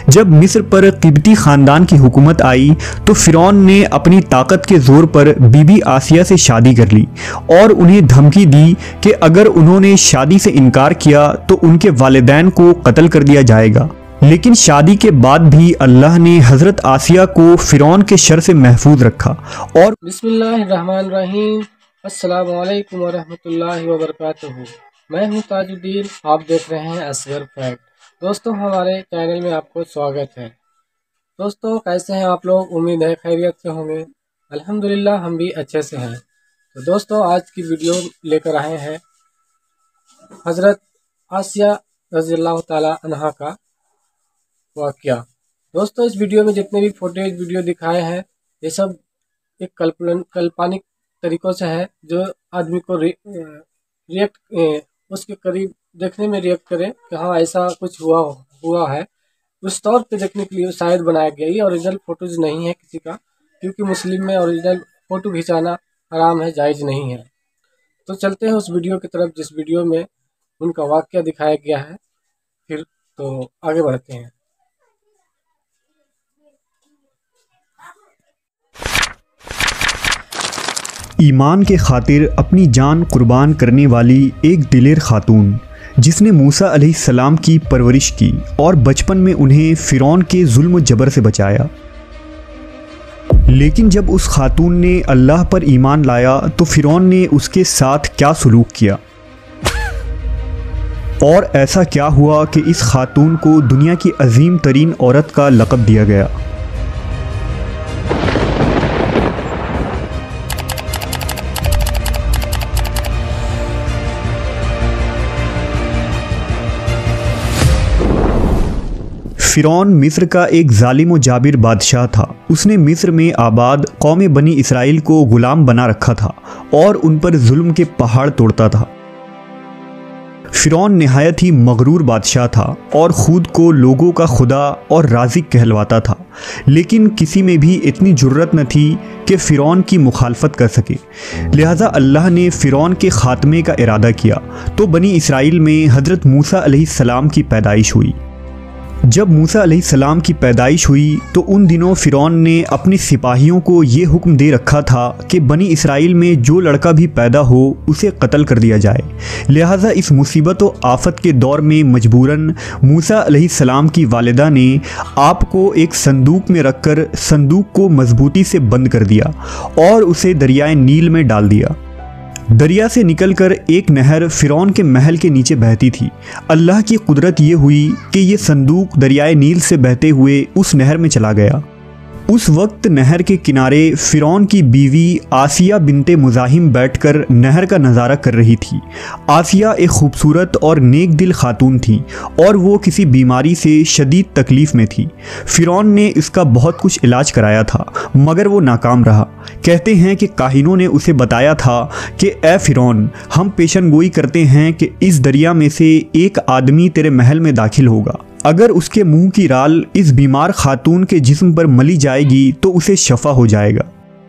जब मिस्र पर किब्ती खानदान की हुकूमत आई तो फिरौन ने अपनी ताकत के जोर पर बीबी आसिया से शादी कर ली और उन्हें धमकी दी कि अगर उन्होंने शादी से इनकार किया तो उनके वालिदैन को कत्ल कर दिया जाएगा। लेकिन शादी के बाद भी अल्लाह ने हज़रत आसिया को फिरौन के शर से महफूज रखा। और बिस्मिल्लाहिर्रहमानिर्रहीम, अस्सलामु अलैकुम वरहमतुल्लाहि वबरकातुहू। मैं हूँ ताजुद्दीन, आप देख रहे हैं असगर फैक्ट। दोस्तों, हमारे चैनल में आपको स्वागत है। दोस्तों, कैसे हैं आप लोग? उम्मीद है खैरियत से होंगे। अल्हम्दुलिल्लाह हम भी अच्छे से हैं। तो दोस्तों, आज की वीडियो लेकर आए हैं हज़रत आसिया रज़ियल्लाहु ताला अन्हा का वाक़या। दोस्तों, इस वीडियो में जितने भी फुटेज वीडियो दिखाए हैं ये सब एक काल्पनिक तरीक़ों से है, जो आदमी को रिएक्ट उसके करीब देखने में रिएक्ट करे कि हाँ ऐसा कुछ हुआ है, उस तौर पे देखने के लिए शायद बनाया गया। ये ओरिजिनल फ़ोटोज़ नहीं है किसी का, क्योंकि मुस्लिम में ओरिजिनल फ़ोटो खिंचाना हराम है, जायज़ नहीं है। तो चलते हैं उस वीडियो की तरफ जिस वीडियो में उनका वाक़या दिखाया गया है। फिर तो आगे बढ़ते हैं। ईमान के खातिर अपनी जान कुर्बान करने वाली एक दिलेर खातून जिसने मूसा अलैहिस्सलाम की परवरिश की और बचपन में उन्हें फिरौन के जुल्म जबर से बचाया। लेकिन जब उस खातून ने अल्लाह पर ईमान लाया तो फिरौन ने उसके साथ क्या सलूक किया और ऐसा क्या हुआ कि इस खातून को दुनिया की अजीम तरीन औरत का लक़ब दिया गया। फिरौन मिस्र का एक जालिम व जाबिर बादशाह था। उसने मिस्र में आबाद कौम बनी इसराइल को गुलाम बना रखा था और उन पर जुल्म के पहाड़ तोड़ता था। फिरौन निहायत ही मगरूर बादशाह था और ख़ुद को लोगों का खुदा और राज़िक कहलवाता था, लेकिन किसी में भी इतनी जुर्रत न थी कि फ़िरौन की मुखालफत कर सके। लिहाजा अल्लाह ने फ़िरौन के ख़ात्मे का इरादा किया तो बनी इसराइल में हज़रत मूसा अलैहिस्सलाम की पैदाइश हुई। जब मूसा अलैहिस्सलाम की पैदाइश हुई तो उन दिनों फ़िरौन ने अपने सिपाहियों को ये हुक्म दे रखा था कि बनी इसराइल में जो लड़का भी पैदा हो उसे कत्ल कर दिया जाए। लिहाजा इस मुसीबत व आफत के दौर में मजबूरन मूसा अलैहिस्सलाम की वालिदा ने आपको एक संदूक में रखकर संदूक को मजबूती से बंद कर दिया और उसे दरियाए नील में डाल दिया। दरिया से निकलकर एक नहर फिरौन के महल के नीचे बहती थी। अल्लाह की कुदरत ये हुई कि ये संदूक दरियाए नील से बहते हुए उस नहर में चला गया। उस वक्त नहर के किनारे फिरौन की बीवी आसिया बिनते मुज़ाहिम बैठकर नहर का नज़ारा कर रही थी। आसिया एक खूबसूरत और नेक दिल खातून थी और वो किसी बीमारी से शदीद तकलीफ़ में थी। फिरौन ने इसका बहुत कुछ इलाज कराया था मगर वो नाकाम रहा। कहते हैं कि काहिनों ने उसे बताया था कि ए फिरौन, हम पेशन गोई करते हैं कि इस दरिया में से एक आदमी तेरे महल में दाखिल होगा। अगर उसके मुंह की राल इस बीमार खातून के जिस्म पर मली जाएगी तो उसे शफा हो जाएगा।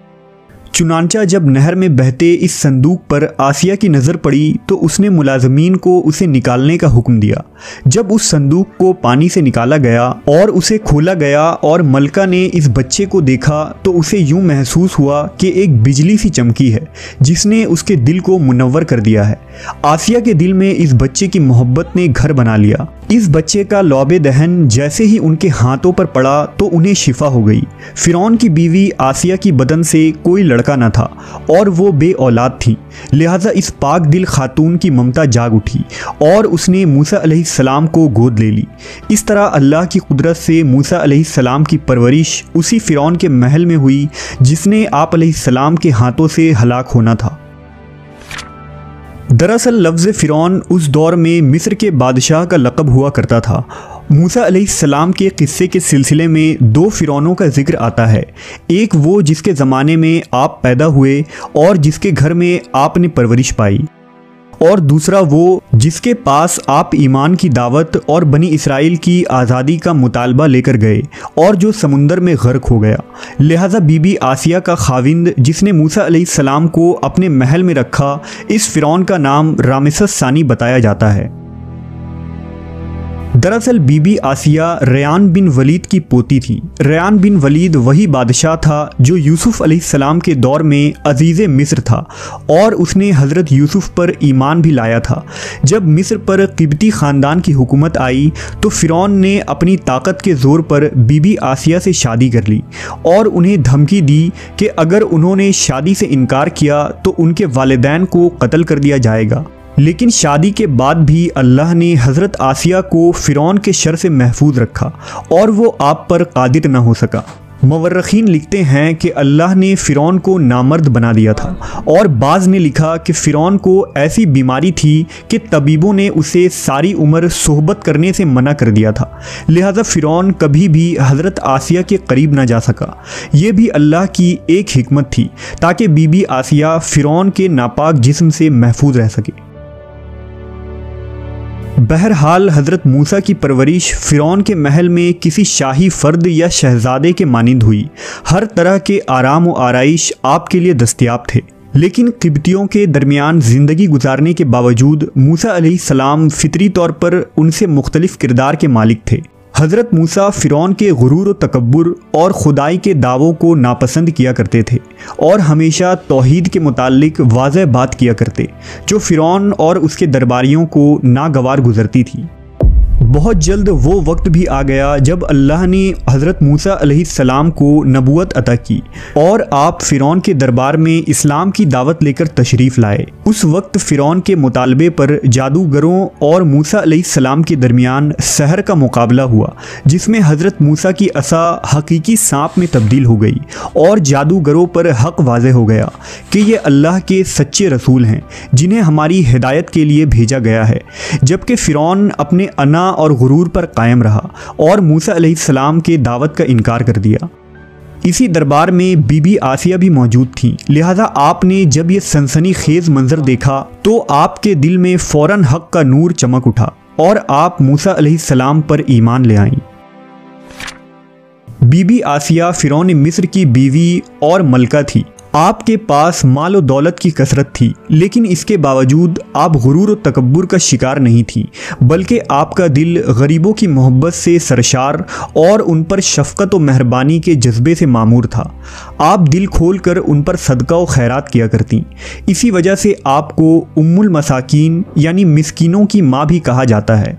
चुनांचा जब नहर में बहते इस संदूक पर आसिया की नज़र पड़ी तो उसने मुलाजमीन को उसे निकालने का हुक्म दिया। जब उस संदूक को पानी से निकाला गया और उसे खोला गया और मलका ने इस बच्चे को देखा तो उसे यूं महसूस हुआ कि एक बिजली सी चमकी है जिसने उसके दिल को मुनव्वर कर दिया है। आसिया के दिल में इस बच्चे की मोहब्बत ने घर बना लिया। इस बच्चे का लौबे दहन जैसे ही उनके हाथों पर पड़ा तो उन्हें शिफा हो गई। फिरौन की बीवी आसिया की बदन से कोई लड़का न था और वो बे औलाद थी। लिहाजा इस पाक दिल खातून की ममता जाग उठी और उसने मूसा अलैहिस्सलाम को गोद ले ली। इस तरह अल्लाह की कुदरत से मूसा अलैहिस्सलाम की परवरिश उसी फिरौन के महल में हुई जिसने आप अलैहिस्सलाम के हाथों से हलाक होना था। दरअसल लफ्ज़ फ़िरौन उस दौर में मिस्र के बादशाह का लक़ब हुआ करता था। मूसा अलैहिस्सलाम के क़िस्से के सिलसिले में दो फ़िरौनों का ज़िक्र आता है। एक वो जिसके ज़माने में आप पैदा हुए और जिसके घर में आपने परवरिश पाई, और दूसरा वो जिसके पास आप ईमान की दावत और बनी इसराइल की आज़ादी का मुतालबा लेकर गए और जो समुंदर में गर्क हो गया। लिहाजा बीबी आसिया का खाविंद जिसने मूसा अलैहिस्सलाम को अपने महल में रखा, इस फ़िरौन का नाम रामेसस सानी बताया जाता है। दरअसल बीबी आसिया रयान बिन वलीद की पोती थी। रयान बिन वलीद वही बादशाह था जो यूसुफ अलैहिस्सलाम के दौर में अजीज़ मिस्र था और उसने हज़रत यूसुफ पर ईमान भी लाया था। जब मिस्र पर किब्ती ख़ानदान की हुकूमत आई तो फ़िरौन ने अपनी ताकत के ज़ोर पर बीबी आसिया से शादी कर ली और उन्हें धमकी दी कि अगर उन्होंने शादी से इनकार किया तो उनके वालिदैन को कत्ल कर दिया जाएगा। लेकिन शादी के बाद भी अल्लाह ने हज़रत आसिया को फ़िरौन के शर से महफूज रखा और वो आप पर कादिर न हो सका। मवर्रखीन लिखते हैं कि अल्लाह ने फ़िरौन को नामर्द बना दिया था और बाज़ ने लिखा कि फ़िरौन को ऐसी बीमारी थी कि तबीबों ने उसे सारी उम्र सोहबत करने से मना कर दिया था, लिहाजा फ़िरौन कभी भी हज़रत आसिया के करीब ना जा सका। ये भी अल्लाह की एक हिकमत थी ताकि बीबी आसिया फ़िरौन के नापाक जिस्म से महफूज रह सके। बहरहाल हज़रत मूसा की परवरिश फ़िरौन के महल में किसी शाही फ़र्द या शहज़ादे के मानिंद हुई। हर तरह के आराम व आराइश आपके लिए दस्तयाब थे, लेकिन किब्तियों के दरमियान ज़िंदगी गुजारने के बावजूद मूसा अलैहिस्सलाम फ़ितरी तौर पर उनसे मुख्तलिफ़ किरदार के मालिक थे। हज़रत मूसा फ़िरौन के गुरूर व तकब्बुर और खुदाई के दावों को नापसंद किया करते थे और हमेशा तौहीद के मुताल्लिक वाज़ह बात किया करते जो फ़िरौन और उसके दरबारियों को नागवार गुजरती थी। बहुत जल्द वो वक्त भी आ गया जब अल्लाह ने हज़रत मूसा अलैहिस्सलाम को नबूवत अता की और आप फ़िरौन के दरबार में इस्लाम की दावत लेकर तशरीफ़ लाए। उस वक्त फ़िरौन के मुतालबे पर जादूगरों और मूसा अलैहिस्सलाम के दरमियान सहर का मुकाबला हुआ, जिसमें हज़रत मूसा की असा हकीकी सांप में तब्दील हो गई और जादूगरों पर हक़ वाज़े हो गया कि ये अल्लाह के सच्चे रसूल हैं जिन्हें हमारी हिदायत के लिए भेजा गया है। जबकि फ़िरौन अपने अना और गुरूर पर कायम रहा और मूसा अलैहिस्सलाम के दावत का इनकार कर दिया। इसी दरबार में बीबी आसिया भी मौजूद थीं, लिहाजा आपने जब ये सनसनीखेज मंजर देखा तो आपके दिल में फ़ौरन हक़ का नूर चमक उठा और आप मूसा अलैहिस्सलाम पर ईमान ले आईं। बीबी आसिया फ़िरौन मिस्र की बीवी और मलका थी। आपके पास माल और दौलत की कसरत थी, लेकिन इसके बावजूद आप गुरूर और तकब्बुर का शिकार नहीं थी, बल्कि आपका दिल गरीबों की मोहब्बत से सरशार और उन पर शफ़क़त और मेहरबानी के जज्बे से मामूर था। आप दिल खोल कर उन पर सदका और खैरात किया करती। इसी वजह से आपको उम्मुल मसाकीन यानी मिस्कीनों की माँ भी कहा जाता है।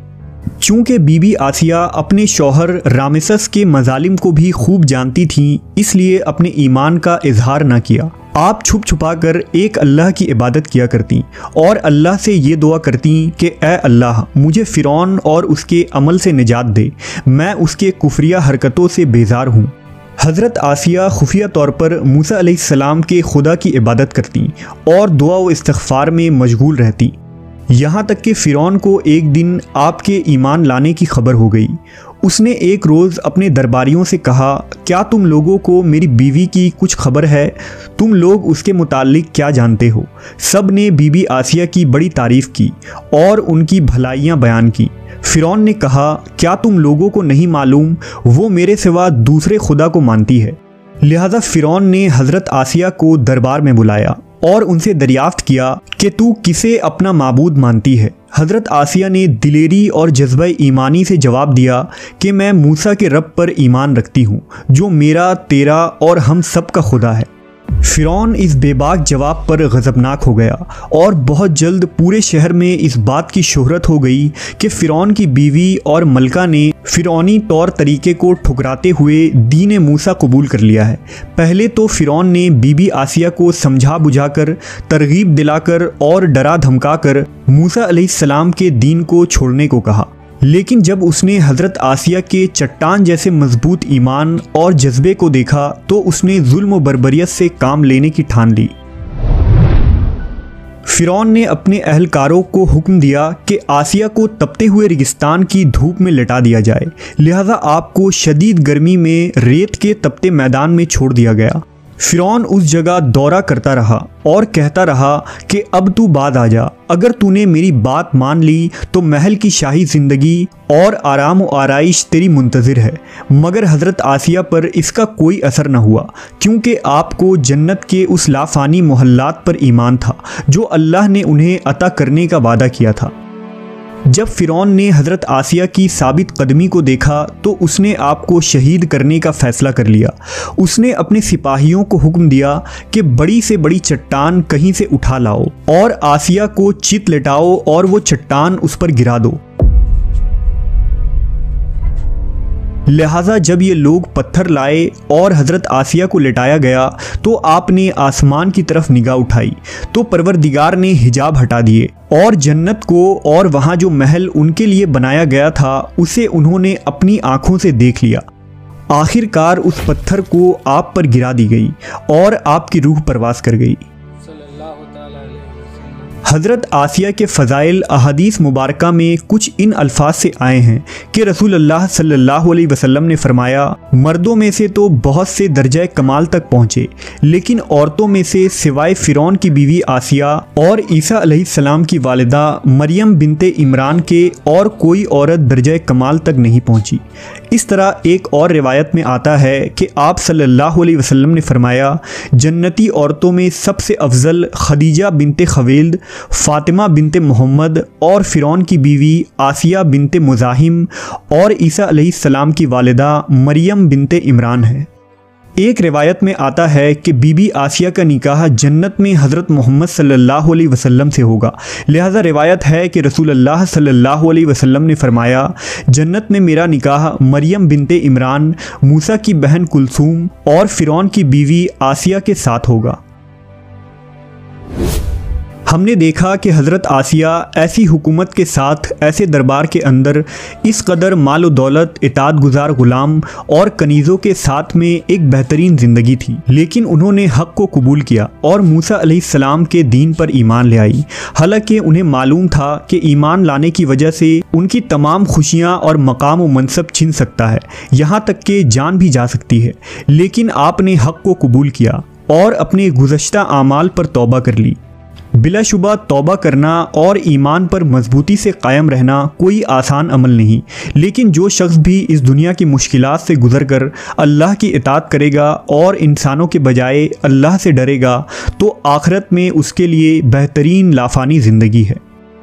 चूँकि बीबी आसिया अपने शौहर रामेसस के मजालिम को भी खूब जानती थीं, इसलिए अपने ईमान का इजहार न किया। आप छुप छुपा कर एक अल्लाह की इबादत किया करती और अल्लाह से ये दुआ करती कि ए अल्लाह, मुझे फ़िरौन और उसके अमल से निजात दे, मैं उसके कुफरिया हरकतों से बेजार हूँ। हज़रत आसिया खुफिया तौर पर मूसा अलैहिस्सलाम के खुदा की इबादत करती और दुआ व इस्तिग़फ़ार में मशगूल रहती। यहाँ तक कि फ़िरौन को एक दिन आपके ईमान लाने की खबर हो गई। उसने एक रोज़ अपने दरबारियों से कहा, क्या तुम लोगों को मेरी बीवी की कुछ खबर है? तुम लोग उसके मुताल्लिक क्या जानते हो? सब ने बीबी आसिया की बड़ी तारीफ़ की और उनकी भलाइयाँ बयान की। फ़िरौन ने कहा, क्या तुम लोगों को नहीं मालूम वो मेरे सिवा दूसरे खुदा को मानती है? लिहाजा फ़िरौन ने हज़रत आसिया को दरबार में बुलाया और उनसे दरियाफ्त किया कि तू किसे अपना माबूद मानती है। हज़रत आसिया ने दिलेरी और जज्बा ईमानी से जवाब दिया कि मैं मूसा के रब पर ईमान रखती हूँ जो मेरा, तेरा और हम सब का खुदा है। फ़िरौन इस बेबाक जवाब पर गज़बनाक हो गया और बहुत जल्द पूरे शहर में इस बात की शोहरत हो गई कि फ़िरौन की बीवी और मलका ने फ़िरौनी तौर तरीके को ठुकराते हुए दीन मूसा कबूल कर लिया है। पहले तो फ़िरौन ने बीबी आसिया को समझा बुझाकर, तरगीब दिलाकर और डरा धमकाकर मूसा अलैहिस्सलाम के दीन को छोड़ने को कहा, लेकिन जब उसने हज़रत आसिया के चट्टान जैसे मजबूत ईमान और जज्बे को देखा तो उसने जुल्म व बर्बरियत से काम लेने की ठान ली। फ़िरौन ने अपने अहलकारों को हुक्म दिया कि आसिया को तपते हुए रेगिस्तान की धूप में लिटा दिया जाए, लिहाजा आपको शदीद गर्मी में रेत के तपते मैदान में छोड़ दिया गया। फ़िरौन उस जगह दौरा करता रहा और कहता रहा कि अब तू बाद आ जा, अगर तूने मेरी बात मान ली तो महल की शाही ज़िंदगी और आराम व आराइश तेरी मुंतज़िर है। मगर हज़रत आसिया पर इसका कोई असर न हुआ, क्योंकि आपको जन्नत के उस लाफानी मोहल्लात पर ईमान था जो अल्लाह ने उन्हें अता करने का वादा किया था। जब फ़िरौन ने हज़रत आसिया की साबित कदमी को देखा तो उसने आपको शहीद करने का फ़ैसला कर लिया। उसने अपने सिपाहियों को हुक्म दिया कि बड़ी से बड़ी चट्टान कहीं से उठा लाओ और आसिया को चित लेटाओ और वो चट्टान उस पर गिरा दो। लिहाजा जब ये लोग पत्थर लाए और हज़रत आसिया को लेटाया गया तो आपने आसमान की तरफ निगाह उठाई तो परवरदिगार ने हिजाब हटा दिए और जन्नत को और वहाँ जो महल उनके लिए बनाया गया था उसे उन्होंने अपनी आँखों से देख लिया। आखिरकार उस पत्थर को आप पर गिरा दी गई और आपकी रूह परवास कर गई। हज़रत आसिया के फ़ज़ाइल अहादीस मुबारका में कुछ इन अल्फाज से आए हैं कि रसूल अल्लाह सल्लल्लाहु अलैहि वसल्लम ने फरमाया, मर्दों में से तो बहुत से दर्जा कमाल तक पहुँचे, लेकिन औरतों में से सिवाय फ़िरौन की बीवी आसिया और ईसा अलैहिस्सलाम की वालिदा मरियम बिनते इमरान के और कोई औरत दर्जा कमाल तक नहीं पहुँची। इस तरह एक और रिवायत में आता है कि आप सल्लल्लाहु अलैहि वसल्लम ने फरमाया, जन्नती औरतों में सबसे अफजल खदीजा बिनते खवेल्द, फ़ातिमा बिनते मोहम्मद और फ़िरौन की बीवी आसिया बिनते मुज़ाहिम और ईसा अलैहिस्सलाम की वालिदा मरियम बिनते इमरान है। एक रिवायत में आता है कि बीबी आसिया का निकाह जन्नत में हज़रत मोहम्मद सल्लल्लाहु अलैहि वसल्लम से होगा। लिहाजा रिवायत है कि रसूल अल्लाह सल्लल्लाहु अलैहि वसल्लम ने फरमाया, जन्नत में मेरा निकाह मरियम बिनते इमरान, मूसा की बहन कुलसूम और फ़िरौन की बीवी आसिया के साथ होगा। हमने देखा कि हज़रत आसिया ऐसी हुकूमत के साथ ऐसे दरबार के अंदर इस कदर माल व दौलत, इताअत गुज़ार ग़ुलाम और कनीज़ों के साथ में एक बेहतरीन ज़िंदगी थी, लेकिन उन्होंने हक़ को कबूल किया और मूसा अलैहिस्सलाम के दीन पर ईमान ले आई। हालांकि उन्हें मालूम था कि ईमान लाने की वजह से उनकी तमाम खुशियाँ और मकाम व मनसब छिन सकता है, यहाँ तक कि जान भी जा सकती है, लेकिन आपने हक़ को कबूल किया और अपने गुज़श्ता आमाल पर तौबा कर ली। बिलाशुबा तौबा करना और ईमान पर मजबूती से कायम रहना कोई आसान अमल नहीं, लेकिन जो शख्स भी इस दुनिया की मुश्किलात से गुज़र कर अल्लाह की इताअत करेगा और इंसानों के बजाय अल्लाह से डरेगा तो आखिरत में उसके लिए बेहतरीन लाफानी ज़िंदगी है।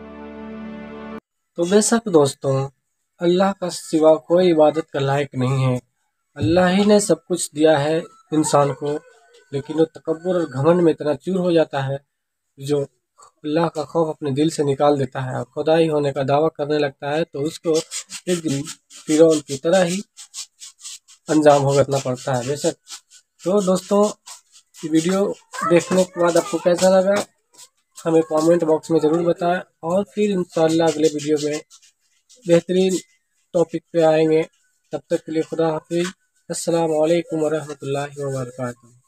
तो बेशक दोस्तों, अल्लाह का सिवा कोई इबादत का लायक नहीं है। अल्लाह ही ने सब कुछ दिया है इंसान को, लेकिन वो तकब्बुर और घमंड में इतना चूर हो जाता है जो अल्लाह का खौफ अपने दिल से निकाल देता है और खुदाई होने का दावा करने लगता है, तो उसको एक दिन फ़िरौन की तरह ही अंजाम भुगतना पड़ता है। बेशक तो दोस्तों, ये वीडियो देखने के बाद आपको कैसा लगा हमें कमेंट बॉक्स में ज़रूर बताएं और फिर इंशाअल्लाह अगले वीडियो में बेहतरीन टॉपिक पे आएंगे। तब तक के लिए खुदा हाफिज़। अस्सलामु अलैकुम वरहमतुल्लाहि वबरकातुहू।